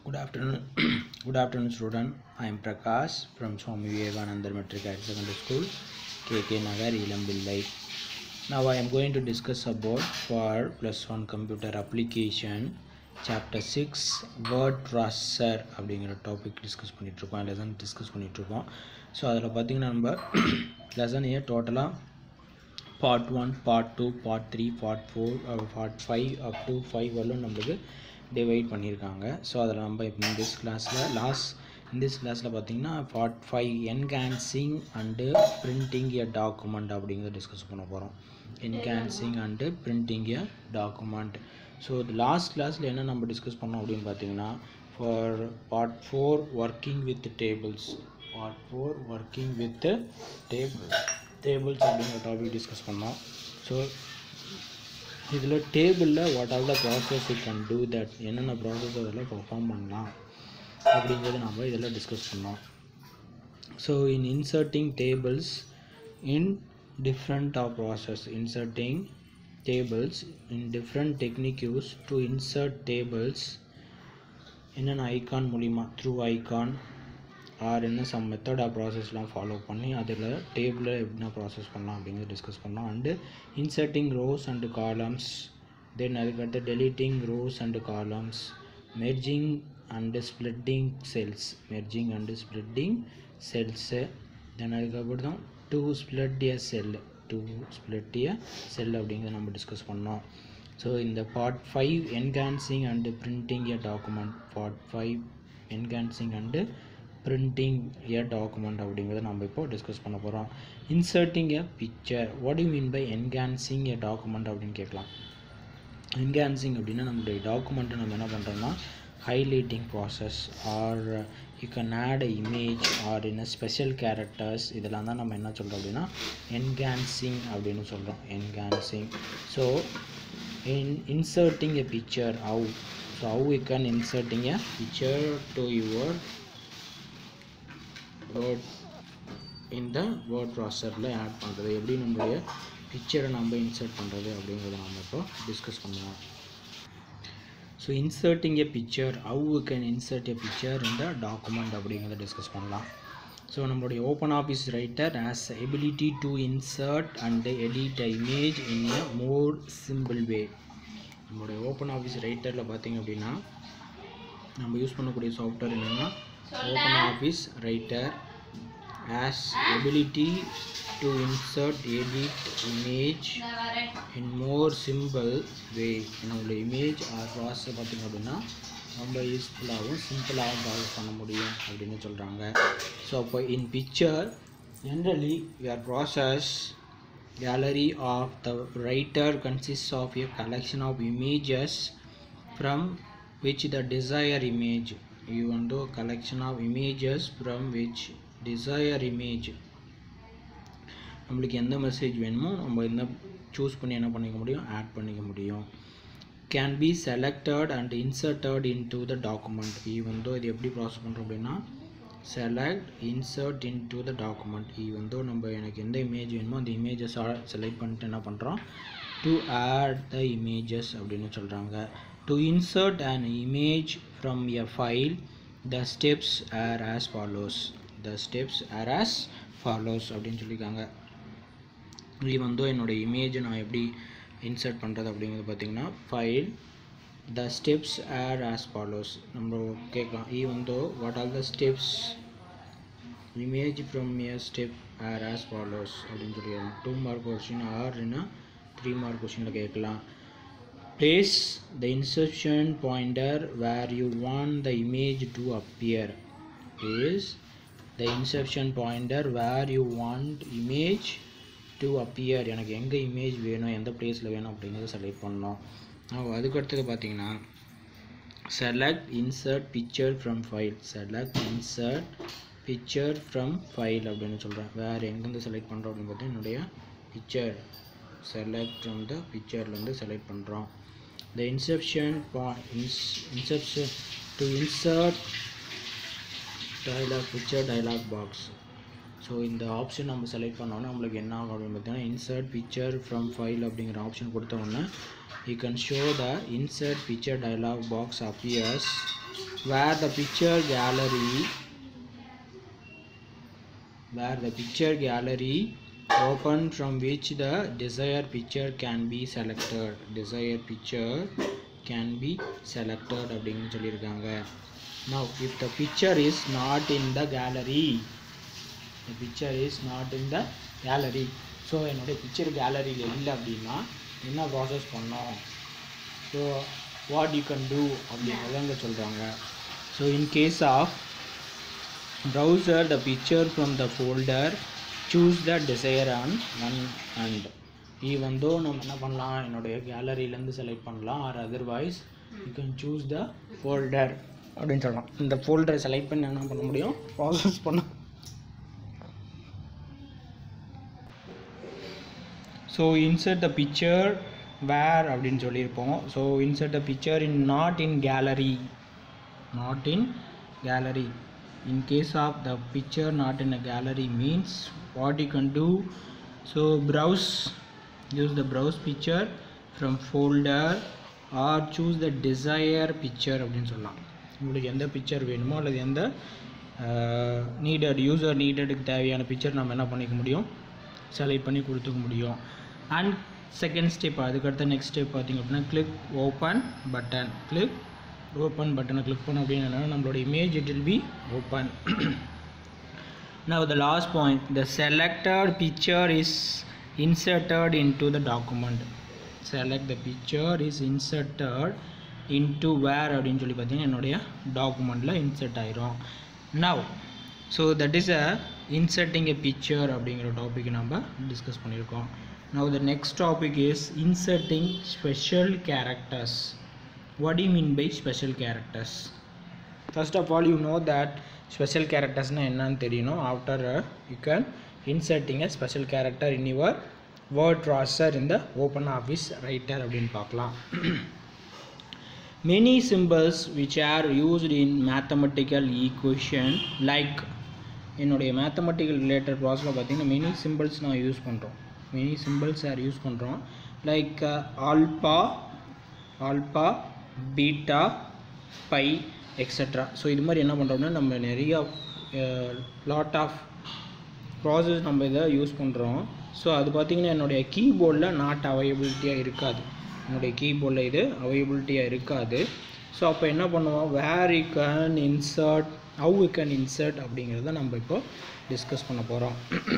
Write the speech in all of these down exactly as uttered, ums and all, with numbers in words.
Good afternoon, good afternoon, student. I am Prakash from Swami Vivekananda Metric Higher Secondary School, K K Nagar, Ilambillai. Now I am going to discuss about for plus one computer application, chapter six, word processor அப்படிங்கிற topic discuss பண்ணிட்டு இருக்கோம். Lesson discuss பண்ணிட்டு இருக்கோம். So அதில் பார்த்தீங்கன்னா நம்ம லெசனையே டோட்டலாக part one, part two, part three, part four, part five up to five வரலும் நம்மளுக்கு டிவைட் பண்ணியிருக்காங்க. ஸோ அதில் நம்ம இப்போ இந்த கிளாஸில் லாஸ்ட் இந்த கிளாஸில் பார்த்தீங்கன்னா part five enhancing and printing a document அப்படிங்கிறத டிஸ்கஸ் பண்ண போகிறோம். Enhancing and printing a document. So last கிளாஸில் என்ன நம்ம டிஸ்கஸ் பண்ணோம் அப்படின்னு பார்த்தீங்கன்னா for part four working with tables part four working with table tables அப்படிங்கிற டாபிக் டிஸ்கஸ் பண்ணோம். ஸோ இதில் டேபிளில் what are the process you can do that என்னென்ன ப்ராசஸ் அதில் பர்ஃபார்ம் பண்ணலாம் அப்படிங்கிறது நம்ம இதில் டிஸ்கஸ் பண்ணோம். So in inserting tables in different of process inserting tables in different technique use to insert tables என்னென்ன ஐகான் மூலிமா த்ரூ ஐகான் ஆர் என்ன சம் மெத்தட் ஆஃப் ப்ராசஸ்லாம் ஃபாலோ பண்ணி அதில் டேபிளில் எப்படின்னா ப்ராசஸ் பண்ணலாம் அப்படிங்கிறது டிஸ்கஸ் பண்ணோம். And inserting rows and columns, then அதுக்கடுத்து deleting rows and columns, merging and splitting cells merging and splitting cells, then அதுக்கப்புறம் தான் to split a cell to split a cell அப்படிங்கிறத நம்ம டிஸ்கஸ் பண்ணோம். ஸோ இந்த part five enhancing and printing a document part five enhancing and printing a document அப்படிங்கிறத நம்ம இப்போ discuss பண்ண போகிறோம். Inserting a picture, what you mean by enhancing a document அப்படின்னு கேட்கலாம். என்ஹான்சிங் அப்படின்னா நம்மளுடைய டாக்குமெண்ட்டை நம்ம என்ன பண்ணுறோம்னா highlighting process or you can add a image or in special characters இதெல்லாம் தான் நம்ம என்ன சொல்கிறோம் அப்படின்னா என்ஹான்சிங் அப்படின்னு சொல்கிறோம். Enhancing. So in inserting a picture how so how you can inserting a picture to your word இந்த வேர்ட் ப்ராசஸரில் ஆட் பண்ணுறது எப்படி நம்மளுடைய பிக்சரை நம்ம இன்சர்ட் பண்ணுறது அப்படிங்கிறத நம்ம இப்போ டிஸ்கஸ் பண்ணுவோம். So inserting a picture how you can insert a picture இந்த டாக்குமெண்ட் அப்படிங்கிறத டிஸ்கஸ் பண்ணலாம். ஸோ நம்மளுடைய open office writer has ability to insert and edit a image in a more simple way. நம்மளுடைய ஓப்பன் ஆஃபீஸ் ரைட்டரில் பார்த்திங்க அப்படின்னா நம்ம use பண்ணக்கூடிய software என்னென்னா open office writer has ability to insert edit image in more simple way. நம்மளோட image or process பார்த்திங்க அப்படின்னா ரொம்ப யூஸ்ஃபுல்லாகவும் சிம்பிளாகவும் ப்ராசஸ் பண்ண முடியும் அப்படின்னு சொல்கிறாங்க. ஸோ அப்போ in picture generally your process gallery of the writer consists of a collection of images from which the desired image you want to collection of images from which desired image நம்மளுக்கு எந்த message வேணுமோ நம்ம இந்த choose பண்ணி என்ன பண்ணிக்க முடியும் add பண்ணிக்க முடியும். can be selected and inserted into the document. even though இது எப்படி ப்ராசஸ் பண்ணுறோம் அப்படின்னா select insert into the document. even though நம்ம எனக்கு எந்த இமேஜ் வேணுமோ அந்த இமேஜஸ் செலக்ட் பண்ணிட்டு என்ன பண்ணுறோம் to add the images அப்படின்னு சொல்கிறாங்க. To insert an image from a file, the steps are as follows. The steps are as follows அப்படின்னு சொல்லியிருக்காங்க. even though என்னோட இமேஜை நான் எப்படி இன்சர்ட் பண்ணுறது அப்படிங்கிறது பார்த்திங்கன்னா file the steps are as follows நம்ம கேட்கலாம். even though what are the steps image from a step are as follows அப்படின்னு சொல்லியிருக்காங்க. டூ மார்க் கொஸ்டின் ஆர் என்ன த்ரீ மார்க் கொஸ்டினில் கேட்கலாம். Place the insertion pointer where you want the image to appear. Place the insertion pointer where you want image to appear. எனக்கு எங்கே image வேணும் எந்த பிளேஸில் வேணும் அப்படிங்கிறத செலக்ட் பண்ணோம். அதுக்கடுத்தது பார்த்தீங்கன்னா select insert picture from file. select insert picture from file அப்படின்னு சொல்கிறேன். வேறு எங்கேருந்து செலக்ட் பண்ணுறோம் அப்படின்னு பார்த்தீங்கன்னா என்னுடைய பிக்சர் select from the pictureலேருந்து செலக்ட் பண்ணுறோம். the insertion point insertion to insert dialog picture dialog box. So இந்த ஆப்ஷன் நம்ம செலக்ட் பண்ணோன்னா நம்மளுக்கு என்ன ஆகும் அப்படின்னு பார்த்தீங்கன்னா இன்சர்ட் பிக்சர் ஃப்ரம் ஃபைல் அப்படிங்கிற ஆப்ஷன் கொடுத்தோன்னே you can show the insert picture dialog box appears where the picture gallery where the picture gallery open from which the desired picture can be selected. Desired picture can be selected அப்படினு சொல்லிருக்காங்க. Now if the picture is not in the gallery, the picture is not in the gallery, so என்னோட picture galleryல இல்ல அப்படினா என்ன process பண்ணோம், so what you can do அப்படிங்கறத சொல்றாங்க. So in case of browser the picture from the folder, choose the desired one and even though நம்ம என்ன பண்ணலாம், என்னோட galleryல இருந்து select பண்ணலாம், or otherwise you can choose the folder அப்படினு சொல்லலாம். இந்த folder select பண்ணி என்ன பண்ண முடியும், process பண்ண. So insert the picture where அப்படினு சொல்லிருப்போம். So insert the picture in not in gallery, not in gallery. In case of the picture not in a gallery means what you can do, so browse, use the browse picture from folder or choose the desired picture அப்படினு சொல்லலாம். உங்களுக்கு எந்த picture வேணுமோ அல்லது எந்த needed user needed க்கு தேவையான picture நம்ம என்ன பண்ணிக்க முடியும், செலக்ட் பண்ணி கொடுத்துக்க முடியும். And second step, அதுக்கு அடுத்த next step பாத்தீங்க அப்படினா click open button. click open button click பண்ண அப்படினா நம்மளோட image it will be open. Now the last point, the selected picture is inserted into the document. Select the picture is inserted into where அப்படினு சொல்லி பாத்தீங்கன்னா என்னோட டாக்குமெண்ட்ல insert ஆயிரும். Now so that is a inserting a picture அப்படிங்கற topic நம்ம discuss பண்ணிருக்கோம். Now the next topic is inserting special characters. What do you mean by special characters? First of all, you know that special characters na enna nu theriyணும். After uh, you can inserting a special character in your word processor in the OpenOffice writer அப்படினு பார்க்கலாம். Many symbols which are used in mathematical equation, like என்னோட mathematical related process பாத்தீங்கன்னா many symbols நான் use பண்றோம். many symbols are use பண்றோம், like uh, alpha alpha beta pi etc. so இது மாதிரி என்ன பண்றோம்னா நம்ம நிறைய lot of process நம்ம இத யூஸ் பண்றோம். so அது பாத்தீங்கன்னா என்னோட கீபோர்ட்ல not availability இருக்காது, என்னோட கீபோர்ட்ல இது availability இருக்காது. so அப்ப என்ன பண்ணுவோம், where you can insert, how we can insert அப்படிங்கறத நம்ம இப்போ டிஸ்கஸ் பண்ண போறோம்.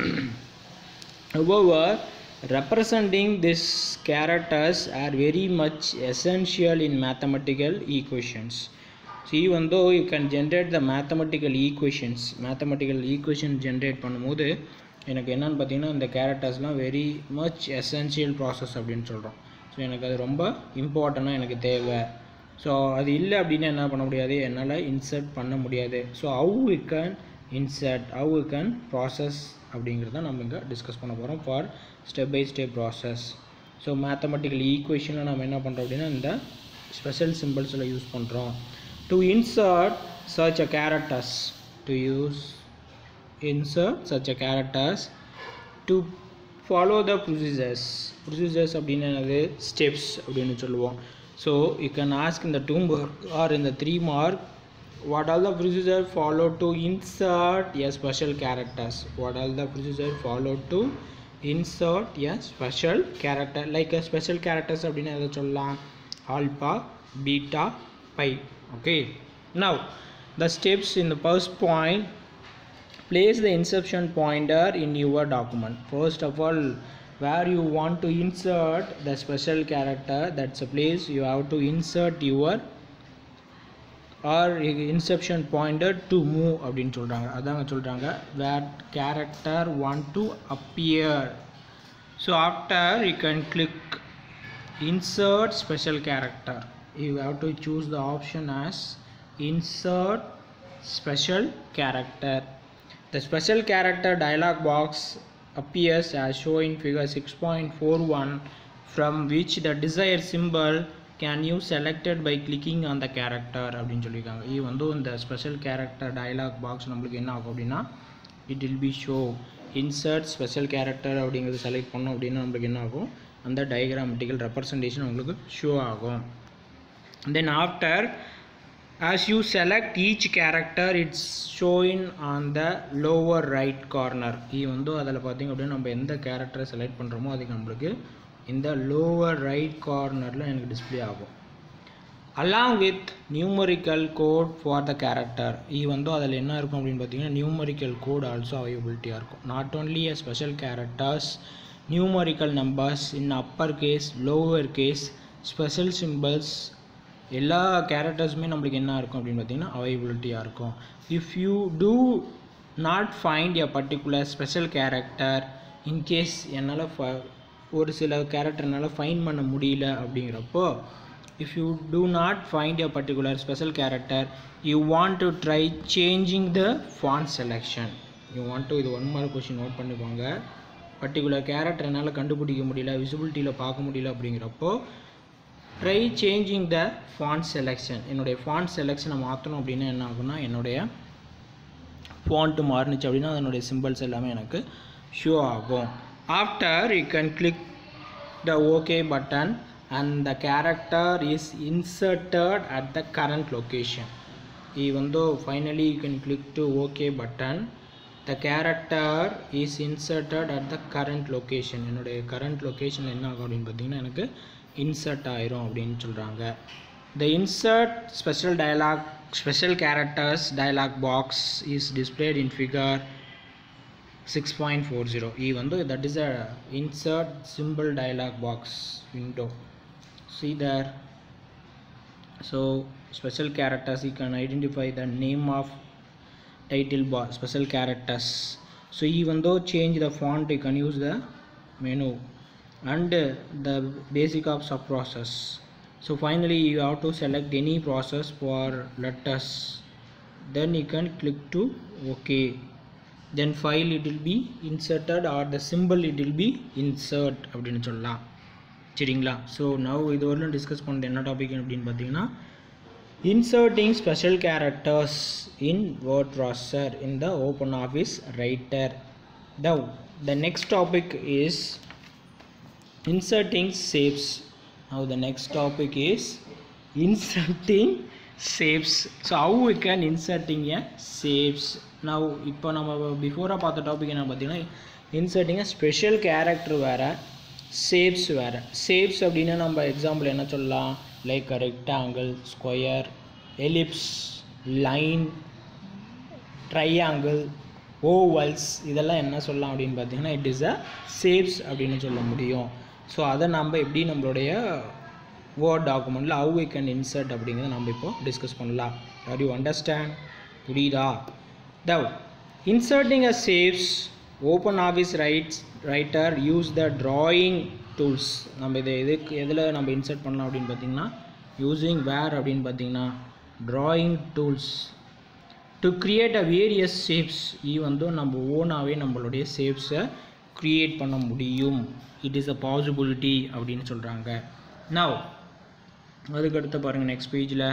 However, representing these characters are very much essential in mathematical equations. So even though you can generate the mathematical equations, mathematical equation generate பண்ணும்போது எனக்கு என்னன்னு பார்த்தீங்கன்னா இந்த கேரக்டர்ஸ்லாம் வெரி மச் எசென்ஷியல் ப்ராசஸ் அப்படின்னு சொல்கிறோம். ஸோ எனக்கு அது ரொம்ப இம்பார்ட்டண்ட்டாக எனக்கு தேவை. ஸோ அது இல்லை அப்படின்னா என்ன பண்ண முடியாது, என்னால் இன்சர்ட் பண்ண முடியாது. So how we can insert, how we can process அப்படிங்கிறத நம்ம இங்கே டிஸ்கஸ் பண்ண போகிறோம் for step by step process. So mathematical ஈக்குவேஷனில் நம்ம என்ன பண்ணுறோம் அப்படின்னா இந்த ஸ்பெஷல் சிம்பிள்ஸில் யூஸ் பண்ணுறோம். டு இன்சர்ட் சர்ச் a characters, to use insert சர்ச் a characters, to follow the procedures. Procedures அப்படின்னு என்னது, ஸ்டெப்ஸ் அப்படின்னு சொல்லுவோம். ஸோ யூ கேன் ஆஸ்க் இந்த டூ மார்க் ஆர் இந்த three mark, what all the procedure followed to insert a special characters, what all the procedure followed to insert a special character, like a special characters அப்படினா எதை சொல்லலாம், alpha beta pi. okay, now the steps in the first point, place the insertion pointer in your document. First of all, where you want to insert the special character, that's a place you have to insert your or insertion pointer to move அப்படின்னு சொல்றாங்க. அதாங்க சொல்றாங்க where character want to appear. so after you can click insert special character, you have to choose the option as insert special character. The special character dialog box appears as shown in figure six point four one, from which the desired symbol can you selected by clicking on the character அப்படின்னு சொல்லிருக்காங்க. இது வந்து இந்த special character dialog box நம்மளுக்கு என்ன ஆகும் அப்படின்னா, it will be show insert special character அப்படிங்கிறது செலக்ட் பண்ணோம் அப்படின்னா நம்மளுக்கு என்ன ஆகும், அந்த டயக்ராமெட்டிக்கல் ரெப்ரசன்டேஷன் உங்களுக்கு ஷோ ஆகும். Then after as you select each character it's showing on the lower right corner. இது வந்து அதில் பார்த்திங்க அப்படின்னா நம்ம எந்த கேரக்டரை செலக்ட் பண்ணுறோமோ அதுக்கு நம்மளுக்கு இந்த lower right cornerல எனக்கு டிஸ்பிளே ஆகும். along with numerical code for the character. இது வந்து அதில் என்ன இருக்கும் அப்படின்னு பார்த்தீங்கன்னா numerical code also availability இருக்கும். not only a special characters, numerical numbers in upper case, lower case, special symbols, எல்லா கேரக்டர்ஸுமே நம்மளுக்கு என்ன இருக்கும் அப்படின்னு பார்த்தீங்கன்னா அவைலபிலிட்டியாக இருக்கும். If you do not find a particular special character, in case என்னால் ஃப ஒரு சில கேரக்டர் என்னால் ஃபைண்ட் பண்ண முடியல அப்படிங்கிறப்போ, if you do not find a particular special character you want to try changing the font selection. You want to, இது one mark question note பண்ணிக்கோங்க. பர்டிகுலர் கேரக்டர் என்னால் கண்டுபிடிக்க முடியல, விசிபிலிட்டியில் பார்க்க முடியல அப்படிங்கிறப்போ try changing the font selection. என்னுடைய ஃபாண்ட் செலெக்ஷனை மாற்றணும் அப்படின்னா என்ன ஆகும்னா, என்னுடைய ஃபாண்ட்டு மாறுனுச்சு அப்படின்னா அதனுடைய சிம்பிள்ஸ் எல்லாமே எனக்கு ஷோ ஆகும். After you can click the okay button and the character is inserted at the current location. even though finally you can click to OK button, the character is inserted at the current location. என்னுடைய current location என்ன ஆகும் அப்படின்னு பார்த்தீங்கன்னா எனக்கு insert ஆயிரும் அப்படின்னு சொல்கிறாங்க. The insert special dialog special characters dialog box is displayed in figure six point four zero. even though that is a insert symbol dialog box window. See there. So special characters, you can identify the name of title bar, special characters. So even though change the font, you can use the menu and the basic of sub process. So finally you have to select any process for letters, then you can click to OK. Then file it will be inserted or the symbol it will be insert அப்படின்னு சொல்லலாம். சரிங்களா? So now இது வரலும் discuss பண்ணுறது என்ன topic அப்படின்னு பார்த்தீங்கன்னா inserting special characters in word processor in the OpenOffice writer. Now the next topic is inserting shapes. Now the next topic is inserting shapes. So how we can inserting a shapes. Now இப்போ நம்ம பிஃபோராக பார்த்த topic என்ன பார்த்தீங்கன்னா inserting a special character வேறு, shapes வேறு. shapes அப்படின்னா நம்ம example என்ன சொல்லலாம், like rectangle, square, ellipse, line, triangle, ovals, இதெல்லாம் என்ன சொல்லலாம் அப்படின்னு பார்த்தீங்கன்னா இட் இஸ் அ ஷேப்ஸ் அப்படின்னு சொல்ல முடியும். ஸோ அதை நம்ம எப்படி நம்மளுடைய வேர்ட் டாக்குமெண்ட்டில் ஹவ் வி கேன் இன்சர்ட் அப்படிங்கிறத நம்ம இப்போ டிஸ்கஸ் பண்ணலாம். Or you understand? புரியுதா? Though inserting a shapes OpenOffice writes writer use the drawing tools. நம்ம இதை எதுக்கு எதில் நம்ம இன்சர்ட் பண்ணலாம் அப்படின்னு பார்த்தீங்கன்னா யூஸிங் வேர் அப்படின்னு பார்த்தீங்கன்னா drawing tools to create a various shapes. even though நம்ம ஓனாகவே நம்மளுடைய ஷேப்ஸை க்ரியேட் பண்ண முடியும், இட் இஸ் அ பாசிபிலிட்டி அப்படின்னு சொல்கிறாங்க. நவ் அதுக்கடுத்து பாருங்கள் நெக்ஸ்ட் பேஜில்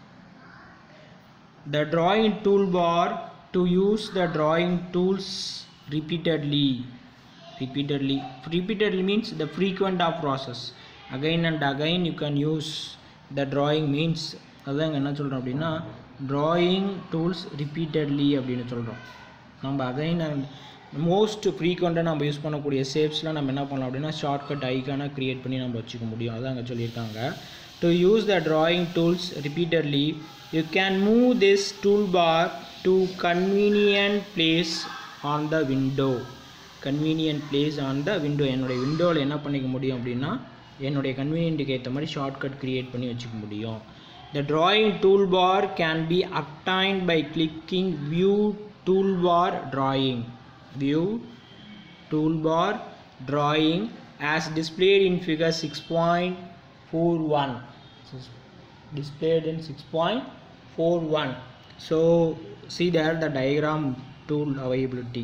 the drawing toolbar to use the drawing tools repeatedly. repeatedly repeatedly means the frequent of process, again and again you can use the drawing means. அதான் என்ன சொல்கிறோம் அப்படின்னா drawing tools repeatedly அப்படின்னு சொல்கிறோம். நம்ம again and மோஸ்ட் ஃப்ரீக்வெண்ட்டாக நம்ம use பண்ணக்கூடிய ஷேப்ஸ்லாம் நம்ம என்ன பண்ணலாம் அப்படின்னா ஷார்ட்கட் ஐக்கானாக க்ரியேட் பண்ணி நம்ம வச்சுக்க முடியும். அதான் அங்கே சொல்லியிருக்காங்க. to use the drawing tools repeatedly you can move this toolbar to convenient place on the window. convenient place on the window. என்னுடைய விண்டோவில் என்ன பண்ணிக்க முடியும் அப்படின்னா என்னுடைய கன்வீனியன்ட்டுக்கு ஏற்ற மாதிரி ஷார்ட்கட் க்ரியேட் பண்ணி வச்சுக்க முடியும். The drawing toolbar can be obtained by clicking view toolbar drawing. view toolbar drawing as displayed in figure six point four one. so displayed in six point four one. so see there the diagram tool availability.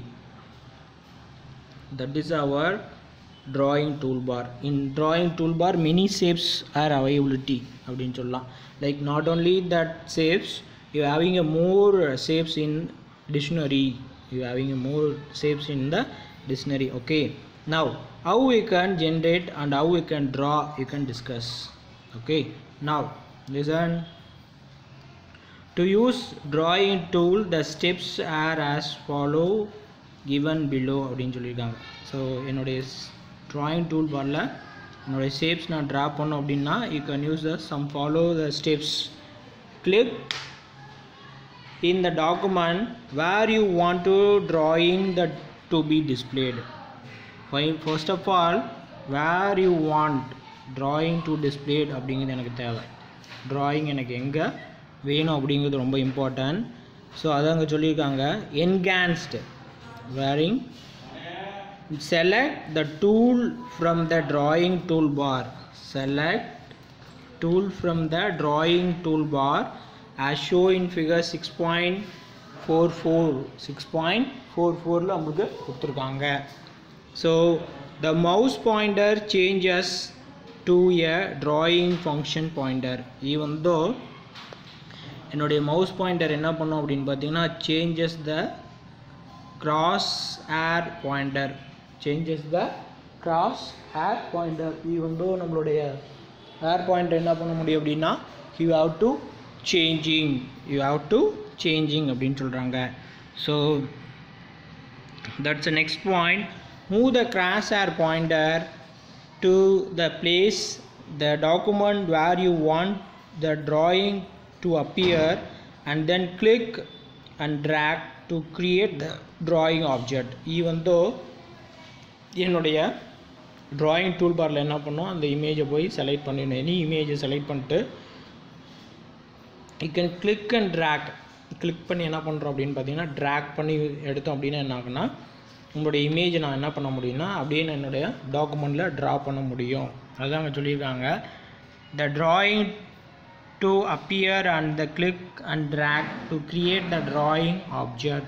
that is our drawing toolbar. in drawing toolbar many shapes are availability அப்படின்னு சொல்லலாம். like not only that shapes, you having a more shapes in dictionary, you having a more shapes in the dictionary. okay, now how we can generate and how we can draw you can discuss. okay, now listen. To use drawing tool, the steps are as follow given below அப்படின்னு சொல்லியிருக்காங்க. So என்னுடைய drawing tool barல என்னுடைய shapes நான் draw பண்ணோம் அப்படின்னா you can use the some follow the steps. Click in the document where you want to drawing that to be displayed. First of all, where you want drawing to displayed அப்படிங்கிறது எனக்கு தேவை. drawing எனக்கு எங்கே வேணும் அப்படிங்கிறது ரொம்ப important. So அதை அங்கே சொல்லியிருக்காங்க. Enhanced varying select the tool from the drawing toolbar. Select tool from the drawing toolbar as shown in figure six point four four. six point four four ல நமக்கு கொடுத்துருக்காங்க. So the mouse pointer changes to a drawing function pointer. Even though என்னுடைய mouse pointer என்ன பண்ணும் அப்படின்னு பார்த்தீங்கன்னா changes the cross hair pointer. changes the cross hair pointer. even though நம்மளுடைய hair pointer என்ன பண்ண முடியும் அப்படின்னா you have to changing you have to changing அப்படின்னு சொல்கிறாங்க. so that's the next point. Move the crosshair pointer to the place the document where you want the drawing to appear and then click and drag to create the drawing object. even though என்னுடைய drawing toolbarல என்ன பண்ணோம் அந்த இமேஜை போய் select பண்ணிடணும். Any இமேஜை select பண்ணிட்டு you can click and drag. Click பண்ணி என்ன பண்ணுறோம் அப்படின்னு பார்த்தீங்கன்னா ட்ராக் பண்ணி எடுத்தோம் அப்படின்னா என்ன ஆகுனா உங்களுடைய இமேஜை நான் என்ன பண்ண முடியும்னா அப்படியே என்னுடைய டாக்குமெண்ட்டில் ட்ரா பண்ண முடியும். அதுதான் அங்கே சொல்லியிருக்காங்க. the drawing to appear and the click and drag to create the drawing object.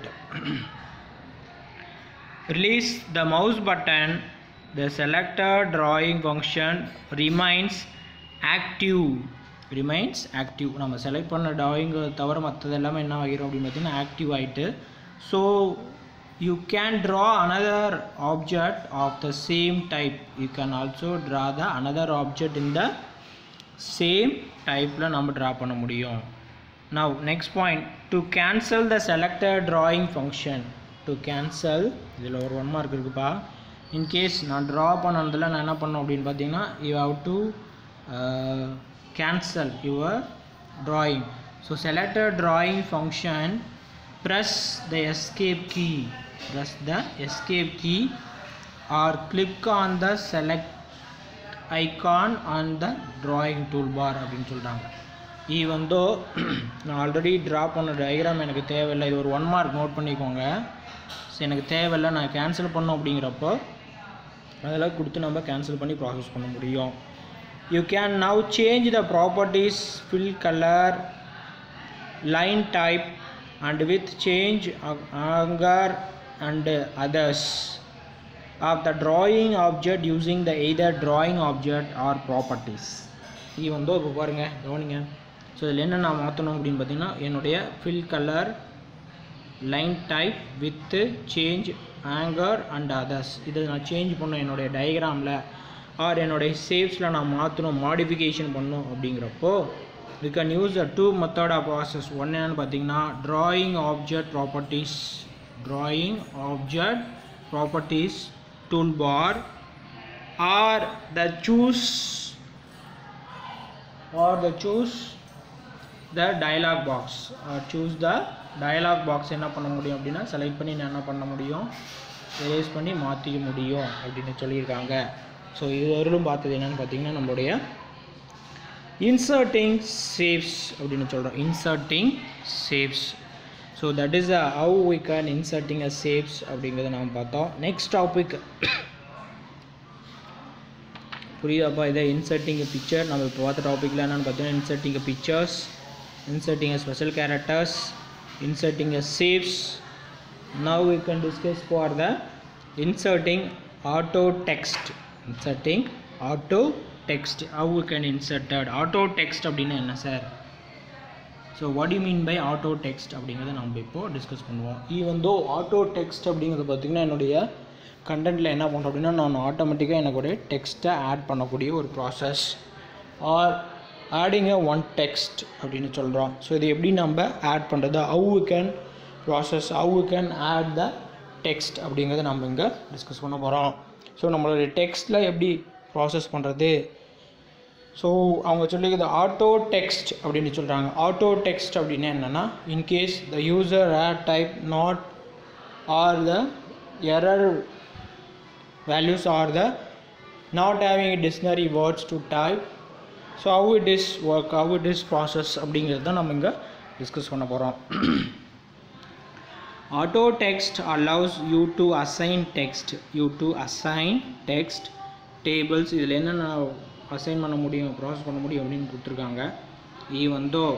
Release the mouse button. The selected drawing function remains active. remains active. நம்ம செலக்ட் பண்ண drawing தவிர மற்றது எல்லாமே என்ன ஆகிரும் அப்படின்னு பார்த்தீங்கன்னா ஆக்டிவ் ஆகிட்டு. So you can draw another object of the same type. you can also draw the another object in the same type ல நம்ம draw பண்ண முடியும். now next point, to cancel the selected drawing function. to cancel இதில் ஒரு one mark இருக்குப்பா. In case நான் draw பண்ணதில் நான் என்ன பண்ணோம் அப்படின்னு பார்த்தீங்கன்னா you have to uh, cancel your drawing. so selected drawing function, press the escape key. press the escape key or click on the select icon on the drawing toolbar அப்படின்னு சொல்கிறாங்க. even though நான் already draw பண்ண diagram எனக்கு தேவையில்லை, இது ஒரு one mark note பண்ணிக்கோங்க. So எனக்கு தேவையில்லை, நான் கேன்சல் பண்ணோம் அப்படிங்கிறப்போ அதெல்லாம் கொடுத்து நம்ம கேன்சல் பண்ணி ப்ராசஸ் பண்ண முடியும். you can now change the properties, fill color, line type and with change angle and others of the drawing object using the either drawing object or properties. even though இப்போ பாருங்கள் கவனிங்க. So இதில் என்ன நான் மாற்றணும் அப்படின்னு பார்த்தீங்கன்னா என்னுடைய fill color, line type with change angle and others இதை நான் சேஞ்ச் பண்ணோம் என்னுடைய டயக்ராமில் ஆர் என்னுடைய ஷேப்ஸில் நான் மாற்றணும், மாடிஃபிகேஷன் பண்ணணும் அப்படிங்கிறப்போ you can use the two method of process. ஒன்று என்னென்னு பார்த்தீங்கன்னா drawing object properties drawing object properties toolbar or the choose or the choose the dialog box or choose the dialog box. என்ன பண்ண முடியும் அப்படின்னா செலக்ட் பண்ணி நான் என்ன பண்ண முடியும், எரேஸ் பண்ணி மாற்றிக்க முடியும் அப்படின்னு சொல்லியிருக்காங்க. ஸோ இது வரையிலும் பார்த்தது என்னென்னு பார்த்தீங்கன்னா நம்மளுடைய inserting shapes அப்படின்னு சொல்கிறோம். inserting shapes. so that is a how we can inserting a shapes அப்படிங்கிறத நாம் பார்த்தோம். next topic புரியுதாப்பா? இதை inserting a picture நம்ம இப்போ பார்த்த டாப்பிக்கில் என்னென்னு பார்த்தீங்கன்னா inserting a pictures, inserting a special characters, inserting a shapes. now we can discuss for the inserting auto text. inserting auto text, how we can insert that auto text அப்படின்னா என்ன சார்? So what you mean by auto text அப்படிங்கிறத நம்ம இப்போது discuss பண்ணுவோம். Even though auto text அப்படிங்கிறது பார்த்திங்கன்னா என்னுடைய கண்டென்ட்டில் என்ன பண்ணுறோம் அப்படின்னா நான் ஆட்டோமேட்டிக்காக எனக்குடைய டெக்ஸ்ட்டை ஆட் பண்ணக்கூடிய ஒரு process. Or adding a one text அப்படின்னு சொல்கிறோம். ஸோ இது எப்படி நம்ம ஆட் பண்ணுறது, how we can process, how we can add the text அப்படிங்கிறத நம்ம இங்கே டிஸ்கஸ் பண்ண போகிறோம். ஸோ நம்மளுடைய டெக்ஸ்ட்டில் எப்படி ப்ராசஸ் பண்ணுறது. ஸோ அவங்க சொல்லிக்கிறது ஆட்டோ டெக்ஸ்ட் அப்படின்னு சொல்கிறாங்க. ஆட்டோ டெக்ஸ்ட் அப்படின்னா என்னென்னா, in case the user add type not or the error values are the not having a dictionary words to type. So how it is work, how it is process அப்படிங்கிறது தான் நம்ம இங்கே discuss பண்ண போகிறோம். auto text allows you to assign text you to assign text tables. இதில் என்னென்ன assign பண்ண முடியும், ப்ராசஸ் பண்ண முடியும் அப்படின்னு கொடுத்துருக்காங்க. even though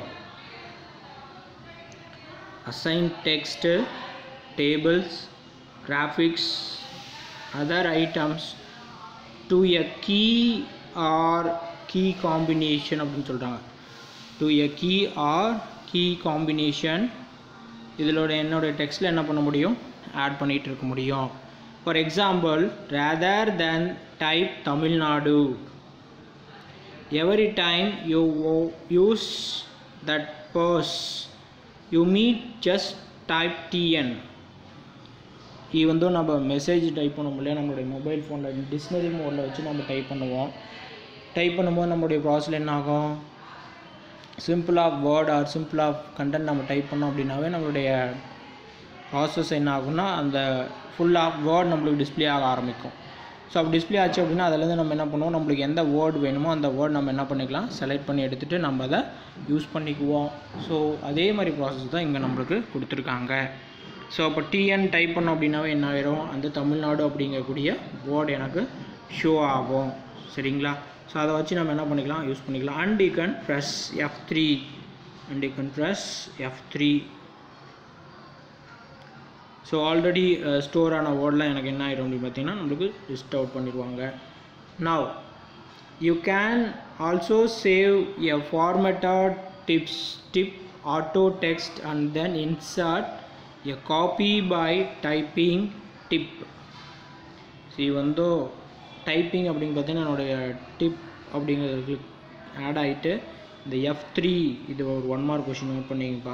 assign text tables graphics other items to a key or key combination அப்படின்னு சொல்கிறாங்க. to a key or key combination இதிலோட என்னோட டெக்ஸ்ட்டில் என்ன பண்ண முடியும், ஆட் பண்ணிகிட்டு இருக்க முடியும். for example, rather than type Tamil Nadu, every time you use that purse you meet just type tn. Even though நம்ம மெசேஜ் டைப் பண்ண முடியல, நம்மளுடைய மொபைல் ஃபோனில் டிக்ஷனரி மோடில் வச்சு நம்ம டைப் பண்ணுவோம். டைப் பண்ணும்போது நம்மளுடைய ப்ராசஸில் என்ன ஆகும், simple of word or simple of content நம்ம டைப் பண்ணோம் அப்படின்னாவே நம்மளுடைய ப்ராசஸ் என்ன ஆகும்னா அந்த ஃபுல் ஆஃப் வேர்ட் நம்மளுக்கு டிஸ்பிளே ஆக ஆரம்பிக்கும். ஸோ அப்படி டிஸ்பிளே ஆச்சு அப்படின்னா அதிலேருந்து நம்ம என்ன பண்ணுவோம், நம்மளுக்கு எந்த வேர்டு வேணுமோ அந்த வேர்ட் நம்ம என்ன பண்ணிக்கலாம், செலக்ட் பண்ணி எடுத்துகிட்டு நம்ம அதை யூஸ் பண்ணிக்குவோம். ஸோ அதே மாதிரி ப்ராசஸ் தான் இங்கே நம்மளுக்கு கொடுத்துருக்காங்க. ஸோ அப்போ டிஎன் டைப் பண்ணோம் அப்படின்னாவே என்ன ஆயிரும், அந்த தமிழ்நாடு அப்படிங்கக்கூடிய வேர்டு எனக்கு ஷோ ஆகும். சரிங்களா. ஸோ அதை வச்சு நம்ம என்ன பண்ணிக்கலாம், யூஸ் பண்ணிக்கலாம். And you can press F three and you can press F three. So already store ஆன வேர்டெலாம் எனக்கு என்ன ஆயிரும் அப்படின்னு பார்த்தீங்கன்னா நம்மளுக்கு லிஸ்ட் அவுட் பண்ணிடுவாங்க. Now you can also save a formatted tips tip auto text and then insert a copy by typing tip. So வந்து டைப்பிங் அப்படின்னு பார்த்தீங்கன்னா என்னுடைய டிப் அப்படிங்கிறது ஆட் ஆகிட்டு இந்த எஃப் த்ரீ இது ஒரு ஒன் மார்க் கொஷின் நோட் பண்ணிங்கப்பா.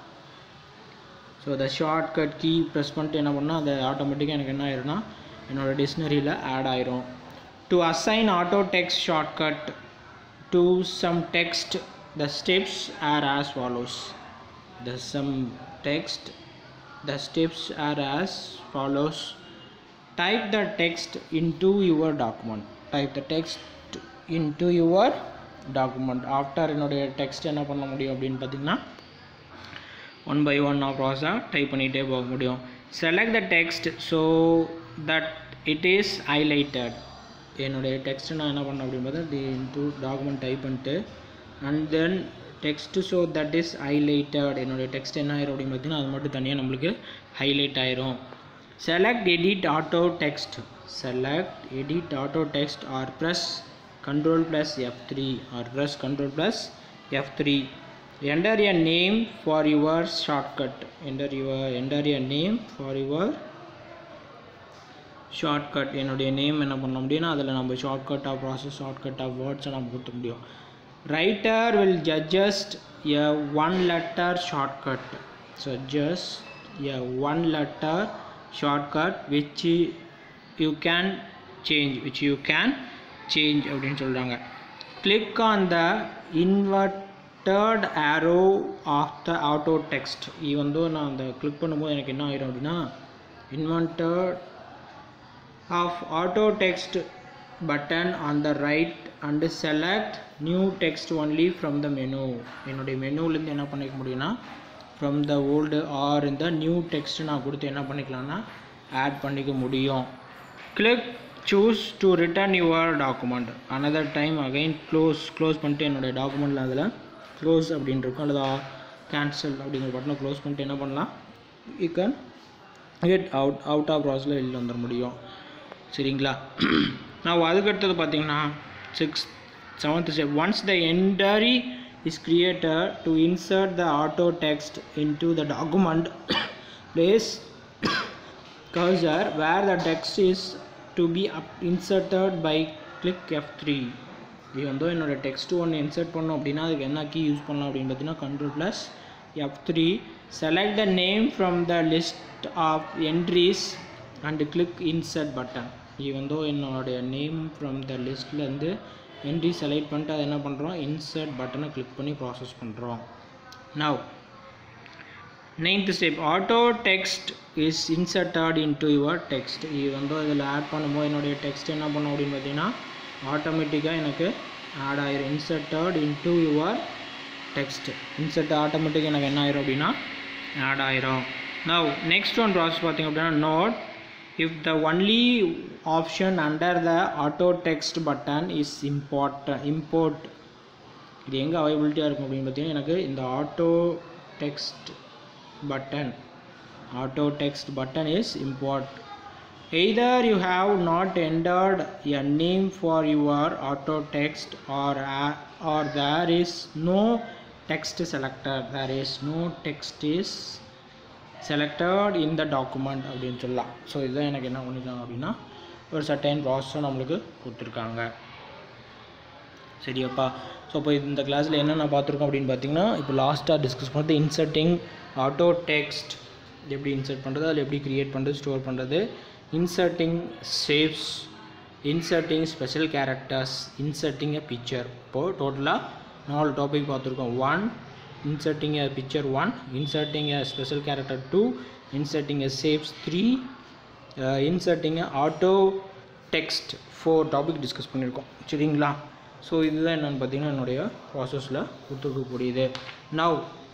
So the shortcut key press பண்ணிட்டு என்ன பண்ணால் அது ஆட்டோமேட்டிக்காக எனக்கு என்ன ஆயிரும்னா என்னோடய டிக்ஷனரியில் ஆட் ஆயிரும். To assign auto text shortcut to some text the steps are as follows. The some text the steps are as follows. Type the text into your document. Type the text into your document. After என்னுடைய text என்ன பண்ண முடியும் அப்படின்னு பார்த்தீங்கன்னா one by one நான் ப்ராசஸாக type பண்ணிகிட்டே போக முடியும். Select the text so that it is highlighted. என்னுடைய டெக்ஸ்ட் நான் என்ன பண்ணேன் அப்படின்னு பார்த்தா தி இன்டூ டாக்குமெண்ட் டைப் பண்ணிட்டு and then text so that is highlighted. என்னுடைய டெக்ஸ்ட் என்ன ஆயிரும் அப்படின்னு பார்த்தீங்கன்னா அது மட்டும் தனியாக நம்மளுக்கு ஹைலைட் ஆயிரும். Select edit auto text. Select edit auto text or press control plus F three or press control plus F three. Enter a name for your shortcut. Enter your enter a name for your shortcut. என்னுடைய name என்ன பண்ண முடியும்னா அதில் நம்ம shortcut of process shortcut of வேர்ட்ஸை நம்ம கொடுக்க முடியும். Writer will suggest a one letter shortcut. Suggest a one letter shortcut which you can change which you can change அப்படின்னு சொல்கிறாங்க. Click on the inverted arrow of the auto text. even though நான் அந்த click பண்ணும்போது எனக்கு என்ன ஆயிரும் அப்படின்னா inverted of auto text button on the right and select new text only from the menu. என்னுடைய மெனுலேருந்து என்ன பண்ணிக்க முடியும்னா from the old or in the new text நான் கொடுத்து என்ன பண்ணிக்கலாம்னா ஆட் பண்ணிக்க முடியும். click choose to return your document. another time again close close பண்ணிட்டு என்னுடைய டாக்குமெண்ட்டில் அதில் க்ளோஸ் அப்படின்னு இருக்கும் அல்லது கேன்சல் அப்படிங்கிற பட்டனை க்ளோஸ் பண்ணிட்டு என்ன பண்ணலாம், you can get out out of ப்ராசஸில் வெளியில் வந்துட முடியும். சரிங்களா. நான் அதுக்கடுத்தது பார்த்தீங்கன்னா six seventh step. Once the entry is created to insert the auto text into the document, place cursor where the text is to be inserted by click F three. இது வந்து என்னோட டெக்ஸ்ட் ஒன்று இன்சர்ட் பண்ணோம் அப்படின்னா அதுக்கு என்ன key use பண்ணலாம் அப்படின்னு பார்த்தீங்கன்னா control plus F three. Select the name from the list of entries and click insert button. இது வந்து என்னோடைய நேம் ஃப்ரம் த லிஸ்ட்லேருந்து என்ட்ரி செலக்ட் பண்ணிட்டு அதை என்ன பண்ணுறோம், இன்சர்ட் பட்டனை கிளிக் பண்ணி ப்ராசஸ் பண்ணுறோம். Now ninth step, auto text is inserted into your text. இது வந்து இதில் ஆட் பண்ணும்போது என்னுடைய டெக்ஸ்ட் என்ன பண்ணும் அப்படின்னு பார்த்தீங்கன்னா ஆட்டோமேட்டிக்காக எனக்கு ஆட் ஆயிரும். Inserted into your text, insert ஆட்டோமேட்டிக்காக எனக்கு என்ன ஆயிரும் அப்படின்னா ஆட் ஆயிரும். நவ் நெக்ஸ்ட் ஒன் ப்ராசஸ் பார்த்திங்க அப்படின்னா note if the only option under the auto text button is import import இது எங்கே அவைலபிலிட்டியாக இருக்கும் அப்படின்னு பார்த்தீங்கன்னா எனக்கு இந்த auto text button auto text button is import. either you have not entered a name for your auto text or or there is no text selected there is no text is selected in the document அப்படின்னு சொல்லலாம். So இதுதான் எனக்கு என்ன பண்ணியிருக்காங்க அப்படின்னா ஒரு certain ப்ராசஸும் நம்மளுக்கு கொடுத்துருக்காங்க. சரியாப்பா. ஸோ இப்போ இந்த கிளாஸில் என்னென்ன பார்த்துருக்கோம் அப்படின்னு பார்த்தீங்கன்னா இப்போ லாஸ்ட்டாக டிஸ்கஸ் பண்ணுறது இன்சர்ட்டிங் ஆட்டோ டெக்ஸ்ட் எப்படி இன்சர்ட் பண்ணுறது, அதில் எப்படி க்ரியேட் பண்ணுறது, ஸ்டோர் பண்ணுறது, inserting shapes, inserting special characters, inserting a picture. இப்போது டோட்டலாக நாலு டாபிக் பார்த்துருக்கோம். One inserting a picture one, inserting a special character two, inserting a shapes three, uh, inserting a auto text four topic discuss பண்ணியிருக்கோம். சரிங்களா. So இதுதான் என்னென்னு பார்த்தீங்கன்னா என்னுடைய ப்ராசஸில் கொடுத்துருக்கக்கூடியது. நவ்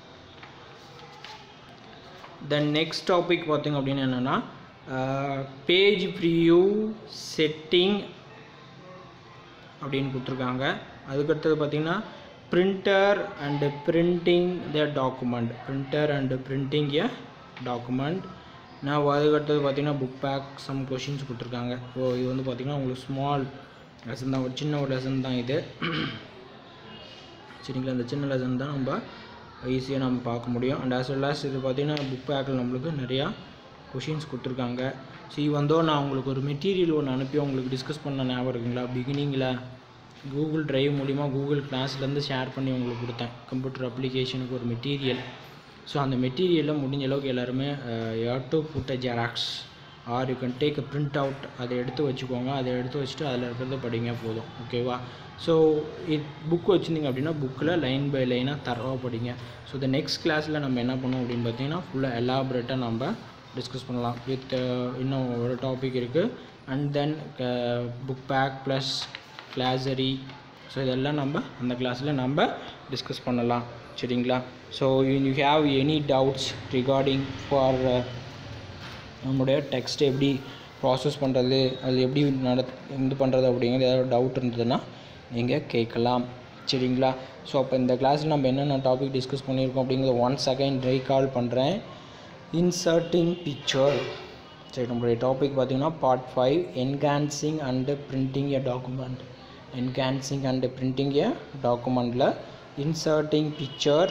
த நெக்ஸ்ட் டாபிக் பார்த்திங்க அப்படின்னு என்னென்னா பேஜ் ப்ரிவ்யூ செட்டிங் அப்படின்னு கொடுத்துருக்காங்க. அதுக்கடுத்தது பார்த்திங்கன்னா printer and printing the document printer and printing a document. நான் அதுக்கடுத்தது பார்த்தீங்கன்னா புக் பேக் சம் கொஷின்ஸ் கொடுத்துருக்காங்க. ஸோ இது வந்து பார்த்திங்கன்னா உங்களுக்கு ஸ்மால் லெசன் தான், ஒரு சின்ன ஒரு லெசன் தான் இது. சரிங்களா. இந்த சின்ன லெசன் தான் நம்ம ஈஸியாக நம்ம பார்க்க முடியும். அண்ட் ஆஸ் வெல் ஆஸ் இது பார்த்திங்கன்னா புக் பேக்கில் நம்மளுக்கு நிறையா கொஷின்ஸ் கொடுத்துருக்காங்க. ஸோ இது வந்தோ நான் உங்களுக்கு ஒரு மெட்டீரியல் ஒன்று அனுப்பி உங்களுக்கு டிஸ்கஸ் பண்ண ஞாபகம் இருக்குங்களா பிகினிங்கில் கூகுள் ட்ரைவ் மூலிமா கூகுள் கிளாஸ்லேருந்து ஷேர் பண்ணி உங்களுக்கு கொடுத்தேன் கம்ப்யூட்டர் அப்ளிகேஷனுக்கு ஒரு மெட்டீரியல். ஸோ அந்த மெட்டீரியலில் முடிஞ்ச அளவுக்கு எல்லாருமே to put a xerox or you can take a print out, அதை எடுத்து வச்சுக்கோங்க. அதை எடுத்து வச்சுட்டு அதில் இருக்கிறத படிங்க போதும். ஓகேவா. ஸோ இது புக் வச்சுருந்தீங்க அப்படின்னா புக்கில் லைன் பை லைனாக தரவாக படிங்க. ஸோ இந்த நெக்ஸ்ட் கிளாஸில் நம்ம என்ன பண்ணுவோம் அப்படின்னு பார்த்தீங்கன்னா ஃபுல்லாக எலாபரேட்டாக நம்ம டிஸ்கஸ் பண்ணலாம். வித் இன்னும் ஒரு டாபிக் இருக்குது. And then book back plus glossary. So இதெல்லாம் நம்ம அந்த கிளாஸில் நம்ம டிஸ்கஸ் பண்ணலாம். சரிங்களா. So you have any doubts regarding for நம்முடைய டெக்ஸ்ட் எப்படி ப்ராசஸ் பண்ணுறது, அது எப்படி நட இது பண்ணுறது அப்படிங்கிறது ஏதாவது டவுட் இருந்ததுன்னா நீங்கள் கேட்கலாம். சரிங்களா. ஸோ அப்போ இந்த கிளாஸில் நம்ம என்னென்ன டாபிக் டிஸ்கஸ் பண்ணியிருக்கோம் அப்படிங்கிறத ஒன் செகண்ட் ரீகால் பண்ணுறேன். Inserting picture. சரி, நம்மளுடைய டாபிக் பார்த்திங்கன்னா part five enhancing and printing a document. enhancing and printing a document la inserting picture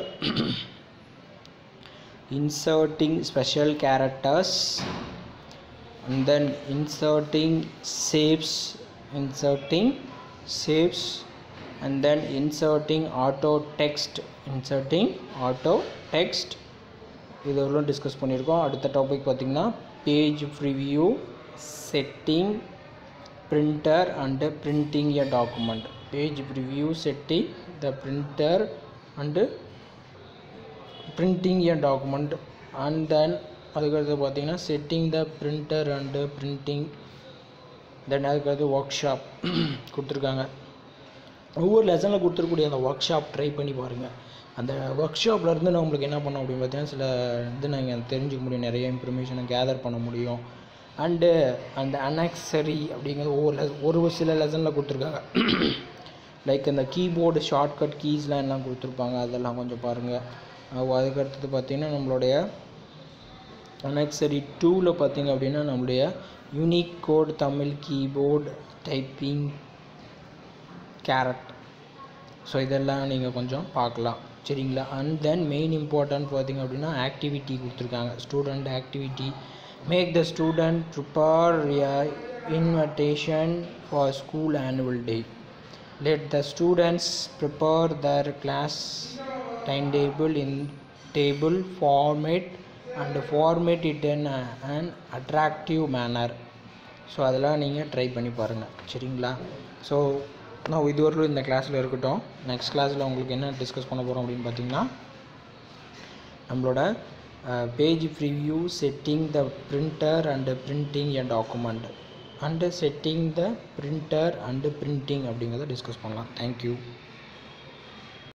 inserting special characters and then inserting shapes inserting shapes and then inserting auto text inserting auto text இதெல்லாம் discuss பண்ணியிருக்கோம். அடுத்த topic பார்த்திங்கன்னா page preview setting printer and printing a document. Page preview setting the printer and printing a document and then அதுக்கடுத்து பார்த்தீங்கன்னா setting the printer and printing. தென் அதுக்கடுத்து work shop கொடுத்துருக்காங்க. ஒவ்வொரு லெசனில் கொடுத்துருக்கூடிய அந்த ஒர்க் ஷாப் ட்ரை பண்ணி பாருங்கள். அந்த ஒர்க் ஷாப்லேருந்து நம்மளுக்கு என்ன பண்ணோம் அப்படின்னு பார்த்தீங்கன்னா சில இது நாங்கள் தெரிஞ்சுக்க முடியும், நிறைய இன்ஃபர்மேஷனை கேதர் பண்ண முடியும். அண்டு அந்த அனெக்சரி அப்படிங்கிறது ஒவ்வொரு லெஸ் ஒரு சில லெசனில் கொடுத்துருக்காங்க. லைக் இந்த கீபோர்டு ஷார்ட்கட் கீஸ்லாம் எல்லாம் கொடுத்துருப்பாங்க, அதெல்லாம் கொஞ்சம் பாருங்கள். அதுக்கடுத்தது பார்த்திங்கன்னா நம்மளுடைய அனெக்சரி டூவில் பார்த்திங்க அப்படின்னா நம்மளுடைய Unicode Tamil keyboard typing கேரட். ஸோ இதெல்லாம் நீங்கள் கொஞ்சம் பார்க்கலாம். சரிங்களா. அண்ட் தென் மெயின் இம்பார்ட்டன்ட் பார்த்திங்க அப்படின்னா ஆக்டிவிட்டி கொடுத்துருக்காங்க. Student activity make the student prepare a invitation for school annual day. let the students prepare their class timetable in table format and format it in an attractive manner. So அதெல்லாம் நீங்கள் try பண்ணி பாருங்கள், சரிங்களா? So நான் இதுவரையிலும் இந்த கிளாஸில் இருக்கட்டும். நெக்ஸ்ட் கிளாஸில் உங்களுக்கு என்ன டிஸ்கஸ் பண்ண போகிறோம் அப்படின்னு பார்த்தீங்கன்னா, நம்மளோட page preview, setting the printer and printing a document and setting the printer and printing அப்படிங்கிறத டிஸ்கஸ் பண்ணலாம். தேங்க்யூ.